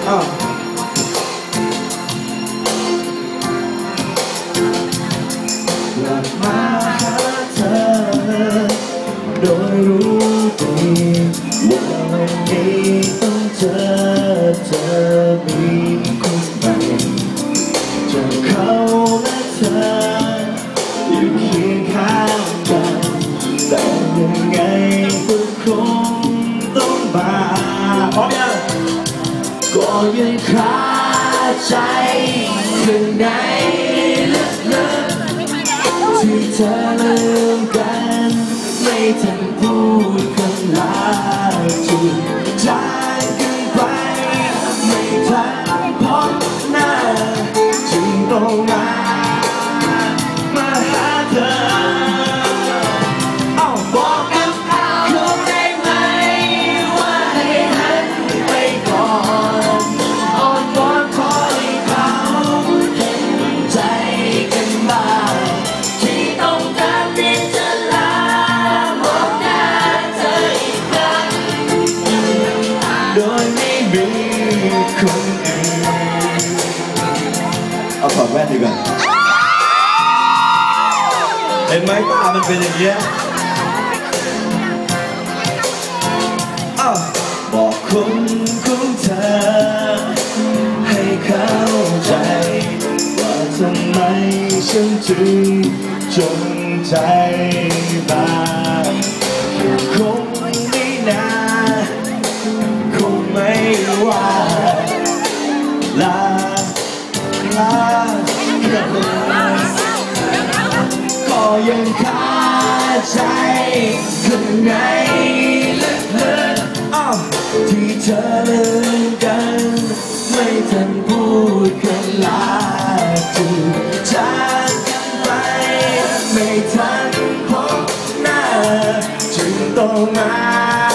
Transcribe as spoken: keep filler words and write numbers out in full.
กลับมาหาเธอโดยรู้ดีว่าวันนี้ต้องเจอเธอมีคนใหม่จากเขาและเธออยู่เคียงข้างกันแต่ยังไงก็คงต้องมาพร้อมยังก็ยังคาใจข้างในลึกๆที่เธอลืมกันไม่ทันพูดคำลาจูบจากกันไปไม่ทันพบหน้าจึงต้องมามาหาเธอเอาบอกกับเขาได้ไหมว่าให้หันไปก่อนอ้อนวอนขอให้เขาเห็นใจกันบ้างที่ต้องการที่จะลามองหน้าเธออีกครั้งโดยไม่มีคนอื่นเอาถอดแว่นดีกว่าเห็นไหมตามันเป็นอย่างเงี้ยบอกคนของเธอให้เข้าใจว่าทำไมฉันจึงจงใจมาคงไม่นานคงไม่ว่าลาลาก็ยังคาใจข้างในลึกๆที่เธอลืมกันไม่ทันพูดคำลาจูบจากกันไปไม่ทันพบหน้าจึงต้องมา